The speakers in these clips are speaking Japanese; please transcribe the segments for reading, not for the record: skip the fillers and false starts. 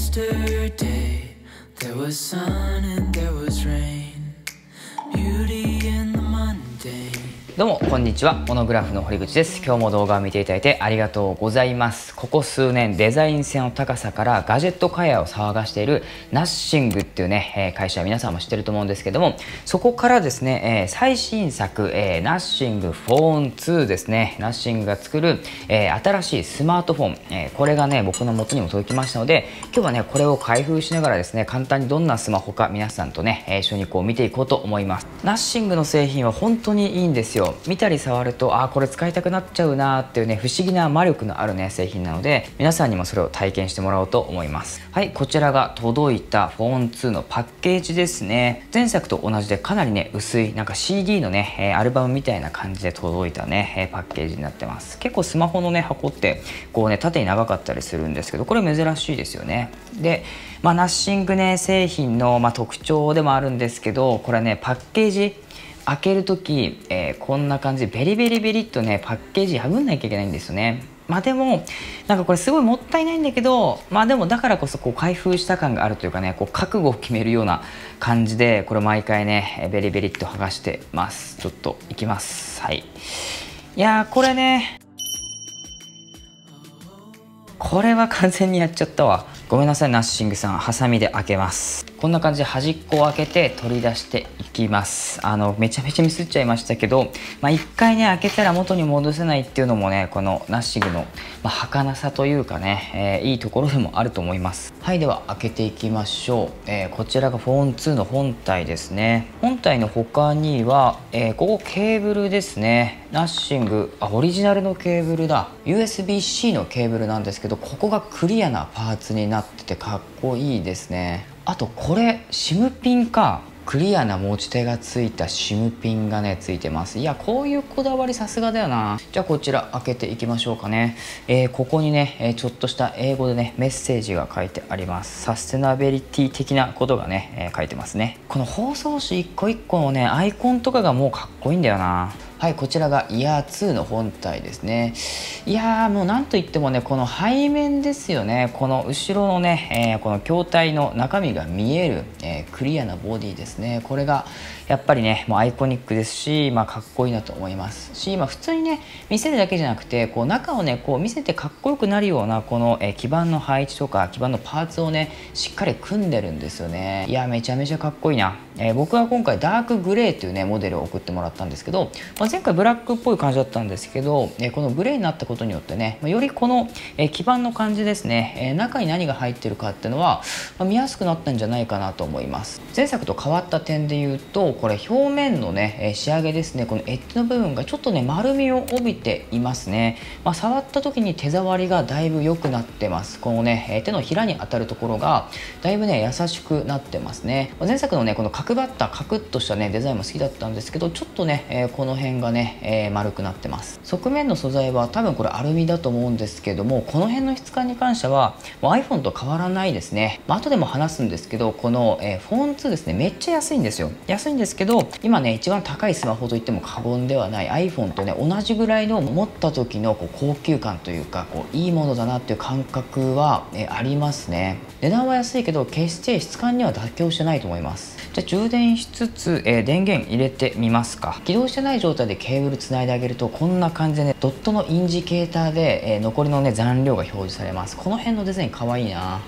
Yesterday, there was sun and there was rain. Beauty in the mundane. どうもこんにちは、モノグラフの堀口です。今日も動画を見ていただいてありがとうございます。ここ数年デザイン性の高さからガジェット界隈を騒がしているナッシングっていうね、会社は皆さんも知ってると思うんですけども、そこからですね、最新作、ナッシングフォーン2ですね。ナッシングが作る、新しいスマートフォン、これがね僕の元にも届きましたので、今日はねこれを開封しながらですね、簡単にどんなスマホか皆さんとね、一緒にこう見ていこうと思います。ナッシングの製品は本当にいいんですよ。見たり触るとこれ使いたくなっちゃうなーっていうね、不思議な魔力のあるね製品なので、皆さんにもそれを体験してもらおうと思います。はい、こちらが届いたフォーン2のパッケージですね。前作と同じでかなりね薄いなんか CD のね、アルバムみたいな感じで届いたね、パッケージになってます。結構スマホのね箱ってこうね縦に長かったりするんですけど、これ珍しいですよね。でナッシングね製品の、特徴でもあるんですけど、これねパッケージ開ける時、こんな感じでベリベリベリっとねパッケージ破んなきゃいけないんですよね。でもなんかこれすごいもったいないんだけど、でもだからこそこう開封した感があるというかね、こう覚悟を決めるような感じで、これ毎回ねベリベリっと剥がしてます。ちょっといきます。はい、いやーこれね、これは完全にやっちゃったわ。ごめんなさいナッシングさん、ハサミで開けます。こんな感じで端っこを開けて取り出していきます。めちゃめちゃミスっちゃいましたけど、一回ね開けたら元に戻せないっていうのもね、このナッシングの、儚さというかね、いいところでもあると思います。はい、では開けていきましょう。こちらがフォーン2の本体ですね。本体の他には、ここケーブルですね。ナッシングオリジナルのケーブルだ。 USB-C のケーブルなんですけど、ここがクリアなパーツになっててかっこいいですね。あとこれ SIM ピンか。クリアな持ち手がついた SIM ピンがねついてます。いやこういうこだわりさすがだよな。じゃあこちら開けていきましょうかね。ここにね、ちょっとした英語でねメッセージが書いてあります。サステナビリティ的なことがね、書いてますね。この包装紙一個一個のねアイコンとかがもうかっこいいんだよな。はい、こちらがイヤー2の本体ですね。いやーもうなんといってもねこの背面ですよね。この後ろのね、この筐体の中身が見える、クリアなボディですね。これがやっぱりねもうアイコニックですし、かっこいいなと思いますし、普通にね見せるだけじゃなくてこう中をねこう見せてかっこよくなるようなこの、基板の配置とか基板のパーツをねしっかり組んでるんですよね。いやめちゃめちゃかっこいいな。僕は今回ダークグレーというねモデルを送ってもらったんですけど、前回ブラックっぽい感じだったんですけど、このグレーになったことによってねよりこの、基板の感じですね、中に何が入ってるかっていうのは、見やすくなったんじゃないかなと思います。前作と変わった点で言うと、これ表面のね仕上げですね。このエッジの部分がちょっとね丸みを帯びていますね。触った時に手触りがだいぶ良くなってます。このね手のひらに当たるところがだいぶね優しくなってますね。前作のねこの角張ったカクッとしたねデザインも好きだったんですけど、ちょっとね、この辺がね、丸くなってます。側面の素材は多分これアルミだと思うんですけども、この辺の質感に関してはもう iPhone と変わらないですね。後でも話すんですけど、この、フォーン2ですねめっちゃ安いんですよ。安いんですけど、今ね一番高いスマホといっても過言ではない iPhone とね同じぐらいの持った時のこう高級感というか、こういいものだなっていう感覚は、ありますね。値段は安いけど決して質感には妥協してないと思います。じゃあ充電しつつ、電源入れてみますか。起動してない状態でケーブルつないであげるとこんな感じでねドットのインジケーターで、残りのね残量が表示されます。この辺のデザインかわいいな。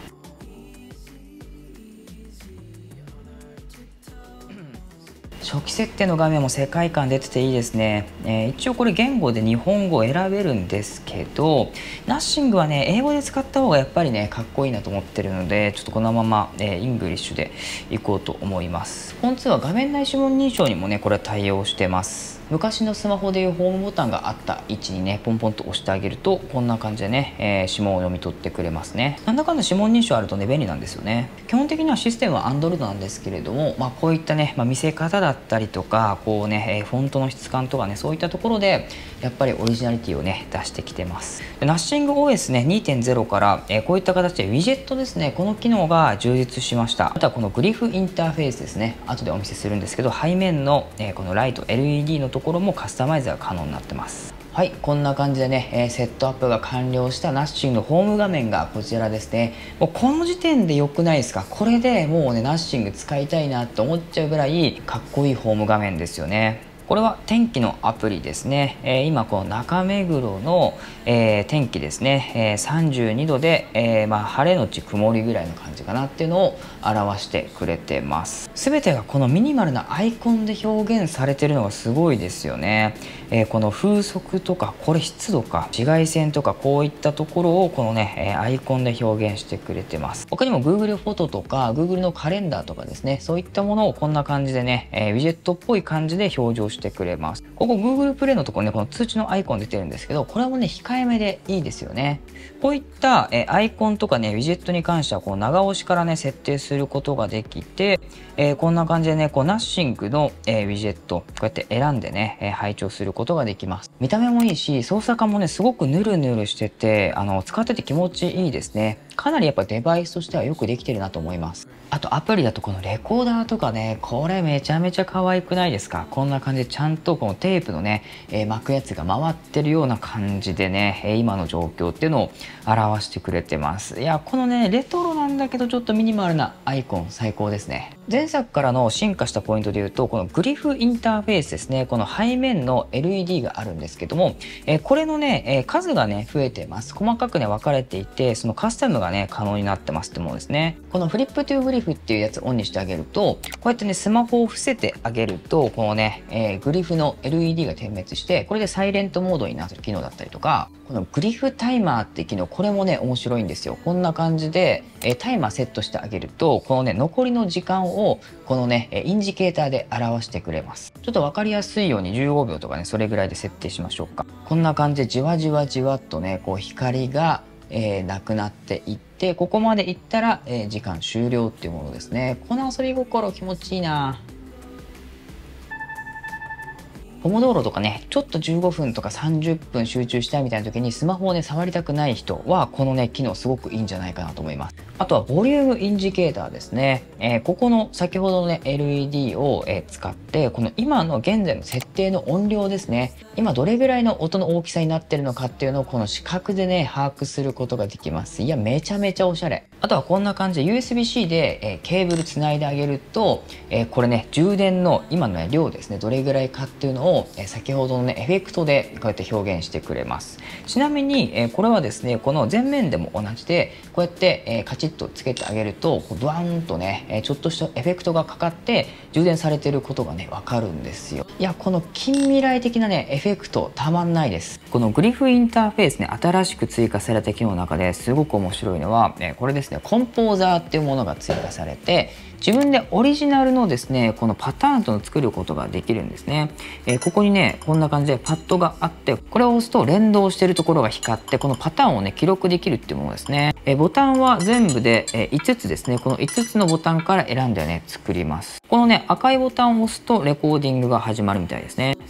初期設定の画面も世界観出てていいですね。一応これ言語で日本語を選べるんですけど、ナッシングはね英語で使った方がやっぱりねかっこいいなと思ってるので、ちょっとこのまま、イングリッシュでいこうと思います。フォン2は画面内指紋認証にもねこれは対応してます。昔のスマホでいうホームボタンがあった位置にねポンポンと押してあげるとこんな感じでね、指紋を読み取ってくれますね。なんだかんだ指紋認証あるとね便利なんですよね。基本的にはシステムは Android なんですけれども、こういったね、見せ方だったりとかこうね、フォントの質感とかねそういったところでやっぱりオリジナリティをね出してきてます。ナッシング OS ね 2.0 から、こういった形でウィジェットですね、この機能が充実しました。あとはこのグリフインターフェースですね、後でお見せするんですけど、背面の、このライト LED のところもカスタマイズが可能になってます。 はい、こんな感じでね、セットアップが完了したナッシングのホーム画面がこちらですね。もうこの時点で良くないですか？これでもうね、ナッシング使いたいなって思っちゃうぐらいかっこいいホーム画面ですよね。これは天気のアプリですね。今この中目黒の、天気ですね。32度で、晴れのち曇りぐらいの感じかなっていうのを表してくれてます。全てがこのミニマルなアイコンで表現されてるのがすごいですよね。この風速とか、これ湿度か、紫外線とか、こういったところをこのね、アイコンで表現してくれてます。他にも Google フォトとか Google のカレンダーとかですね、そういったものをこんな感じでね、ウィジェットっぽい感じで表示をしてくれます。ここ Google プレイのところね、この通知のアイコン出てるんですけど、これもね、控えめでいいですよね。こういったアイコンとかね、ウィジェットに関してはこう長押しからね、設定することができて、こんな感じでね、こうナッシングのウィジェット、こうやって選んでね、配置をすることができます。見た目もいいし、操作感もね、すごくヌルヌルしてて、使ってて気持ちいいですね。かなりやっぱデバイスとしてはよくできてるなと思います。あとアプリだとこのレコーダーとかね、これめちゃめちゃ可愛くないですか？こんな感じでちゃんとこのテープのね、巻くやつが回ってるような感じでね、今の状況っていうのを表してくれてます。いや、このね、レトロなんだけどちょっとミニマルなアイコン最高ですね。前作からの進化したポイントで言うと、このグリフインターフェースですね。この背面の LED があるんですけども、これのね、数がね、増えてます。細かくね、分かれていて、そのカスタムがね、可能になってますってものですね。このフリップトゥーグリフっていうやつをオンにしてあげると、こうやってね、スマホを伏せてあげると、このね、グリフの LED が点滅して、これでサイレントモードになる機能だったりとか、このグリフタイマーって機能、これもね、面白いんですよ。こんな感じで、タイマーセットしてあげると、このね、残りの時間を、このね、インジケーターで表してくれます。ちょっと分かりやすいように15秒とかね、それぐらいで設定しましょうか。こんな感じでじわじわじわっとね、こう光が、なくなっていって、ここまでいったら、時間終了っていうものですね。この遊び心気持ちいいな。ポモドーロとかね、ちょっと15分とか30分集中したいみたいな時にスマホをね、触りたくない人は、このね、機能すごくいいんじゃないかなと思います。あとはボリュームインジケーターですね。ここの先ほどのね、LED を、使って、この今の現在の設定の音量ですね。今どれぐらいの音の大きさになってるのかっていうのをこの視覚でね、把握することができます。いや、めちゃめちゃおしゃれ。あとはこんな感じで USB-C で、ケーブルつないであげると、これね、充電の今の、ね、量ですね、どれぐらいかっていうのを先ほどのねエフェクトでこうやって表現してくれます。ちなみにこれはですね、この前面でも同じで、こうやってカチッとつけてあげるとドワーンとねちょっとしたエフェクトがかかって充電されてることがねわかるんですよ。いや、この近未来的なねエフェクトたまんないです。このグリフインターフェースね、新しく追加された機能の中ですごく面白いのはこれですね、コンポーザーっていうものが追加されて、自分でオリジナルのですねこのパターンというのを作ることができるんですね。ここにねこんな感じでパッドがあって、これを押すと連動しているところが光って、このパターンをね記録できるっていうものですね。ボタンは全部で5つですね。この5つのボタンから選んでね作ります。このね赤いボタンを押すとレコーディングが始まるみたいですね。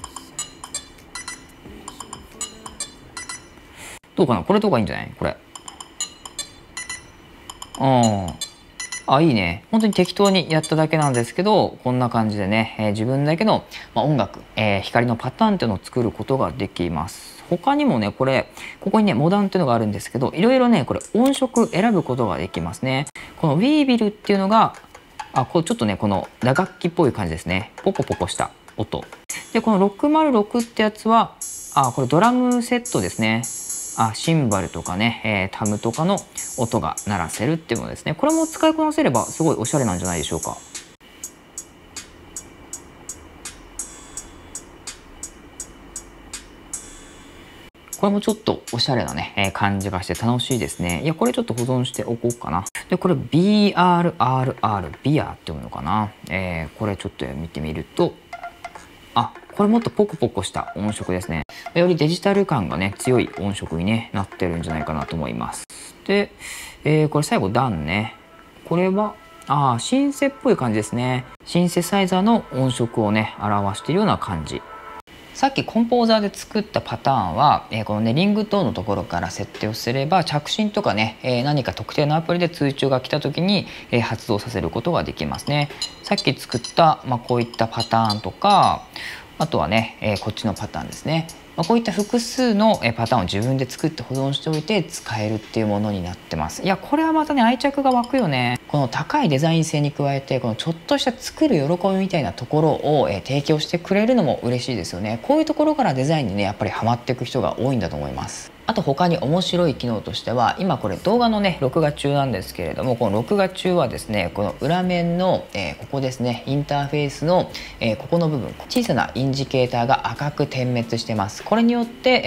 どうかな、これとかいいんじゃない？これあ、いいね。本当に適当にやっただけなんですけど、こんな感じでね、自分だけの、音楽、光のパターンっていうのを作ることができます。他にもね、ここにね、モダンっていうのがあるんですけど、いろいろね、これ音色選ぶことができますね。このウィービルっていうのが、これちょっとね、この打楽器っぽい感じですね。ポコポコした音。で、この606ってやつは、これドラムセットですね。シンバルとかね、タムとかの音が鳴らせるっていうものですね。これも使いこなせればすごいおしゃれなんじゃないでしょうか。これもちょっとおしゃれなね、感じがして楽しいですね。いや、これちょっと保存しておこうかな。で、これ BRRR、ビアっていうのかな。これちょっと見てみると、これもっとポコポコした音色ですね。よりデジタル感がね、強い音色に、ね、なってるんじゃないかなと思います。で、これ最後ダンね。これは、シンセっぽい感じですね。シンセサイザーの音色をね、表しているような感じ。さっきコンポーザーで作ったパターンは、このね、リングトーンのところから設定をすれば、着信とかね、何か特定のアプリで通知が来た時に、発動させることができますね。さっき作った、こういったパターンとか、あとはね、こっちのパターンですね。 こういった複数のパターンを自分で作って保存しておいて使えるっていうものになってます。いやこれはまたね愛着が湧くよね。この高いデザイン性に加えてこのちょっとした作る喜びみたいなところを提供してくれるのも嬉しいですよね。こういうところからデザインにねやっぱりハマっていく人が多いんだと思います。あと他に面白い機能としては、今これ動画のね録画中なんですけれども、この録画中はですねこの裏面の、ここですねインターフェースの、ここの部分小さなインジケーターが赤く点滅してます。これによって、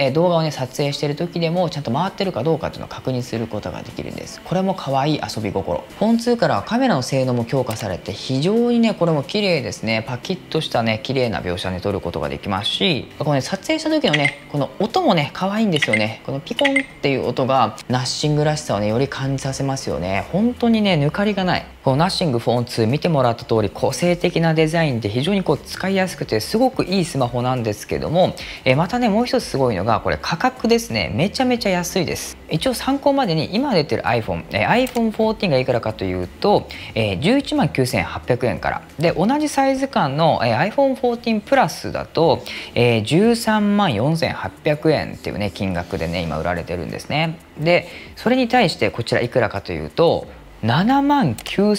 動画をね撮影している時でもちゃんと回ってるかどうかっていうのを確認することができるんです。これも可愛い遊び心。フォン2からはカメラの性能も強化されて非常にねこれも綺麗ですね。パキッとしたね綺麗な描写で撮ることができますし、このね撮影した時のねこの音もね可愛いんですよね。このピコンっていう音がナッシングらしさをねより感じさせますよね。本当にね抜かりがない。このナッシングフォン2見てもらった通り個性的なデザインで非常にこう使いやすくてすごくいいスマホなんですけども、またねもう一つすごいのがこれ価格ですね。めちゃめちゃ安いです。一応参考までに今出てる iPhone、iPhone14 がいくらかというと、11万9800円からで、同じサイズ感の、iPhone14 プラスだと、13万4800円っていうね金額でね今売られてるんですね。でそれに対してこちらいくらかというと7万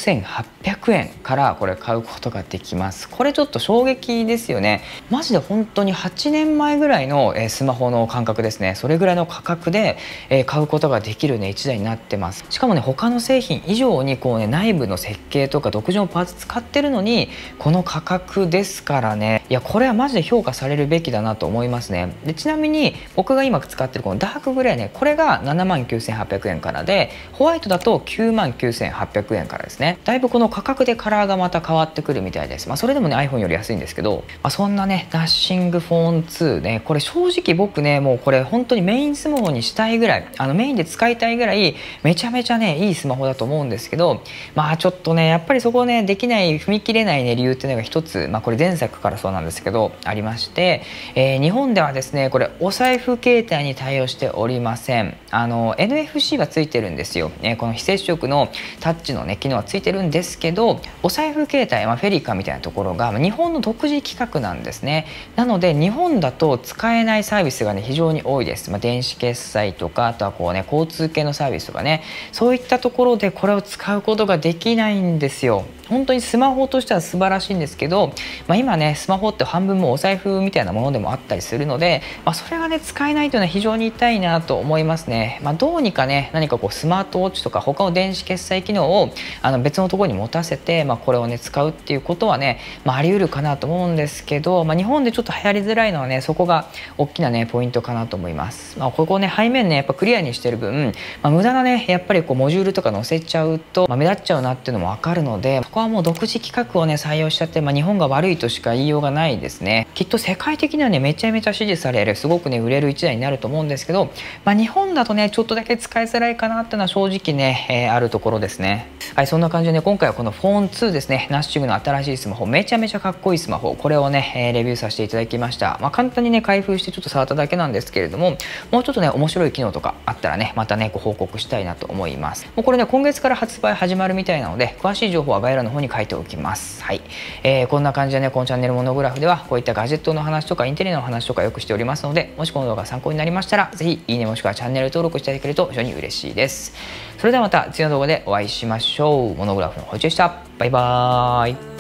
9800円からこれ買うことができます。これちょっと衝撃ですよね。マジで本当に8年前ぐらいのスマホの感覚ですね。それぐらいの価格で買うことができるね1台になってます。しかもね他の製品以上にこうね内部の設計とか独自のパーツ使ってるのにこの価格ですからね、いやこれはマジで評価されるべきだなと思いますね。でちなみに僕が今使ってるこのダークグレーね、これが7万9800円からで、ホワイトだと9万9800円からですね。だいぶこの価格でカラーがまた変わってくるみたいです。それでもね iPhone より安いんですけど、そんなねナッシングフォン2ね、これ正直僕ねもうこれ本当にメインスマホにしたいぐらい、メインで使いたいぐらいめちゃめちゃねいいスマホだと思うんですけど、ちょっとねやっぱりそこをねできない踏み切れないね理由っていうのが一つ、これ前作からそうなんですけどありまして、日本ではですねこれお財布携帯に対応しておりません。NFC はついてるんですよ。この非接触のタッチのね機能はついてるんですけど、お財布携帯、フェリカみたいなところが日本の独自規格なんですね。なので日本だと使えないサービスがね非常に多いです。電子決済とか、あとはこうね交通系のサービスとかね、そういったところでこれを使うことができないんですよ。本当にスマホとしては素晴らしいんですけど、今ねスマホって半分もお財布みたいなものでもあったりするので、それがね使えないというのは非常に痛いなと思いますね。どうにかね何かこうスマートウォッチとか他の電子決済機能を別のところに持たせて、これをね使うっていうことはね、あり得るかなと思うんですけど、日本でちょっと流行りづらいのはねそこが大きなねポイントかなと思います。ここね背面ねやっぱクリアにしてる分、無駄なねやっぱりこうモジュールとか載せちゃうと、目立っちゃうなっていうのも分かるので、ここはもう独自規格をね採用しちゃって、日本が悪いとしか言いようがないですね。きっと世界的にはねめちゃめちゃ支持されるすごくね売れる一台になると思うんですけど、日本だとねちょっとだけ使いづらいかなっていうのは正直ね、あるところですね。はい、そんな感じでね今回はこのフォン2ですね、ナッシングの新しいスマホ、めちゃめちゃかっこいいスマホ、これをね、レビューさせていただきました。簡単にね開封してちょっと触っただけなんですけれども、もうちょっとね面白い機能とかあったらねまたねご報告したいなと思います。もうこれね今月から発売始まるみたいなので、詳しい情報は概要欄の方に書いておきます。はい、こんな感じでねこのチャンネルモノグラフではこういったガジェットの話とかインテリアの話とかよくしておりますので、もしこの動画が参考になりましたらぜひいいねもしくはチャンネル登録していただけると非常に嬉しいです。それではまた次の動画でお会いしましょう。モノグラフのほいちでした。バイバーイ。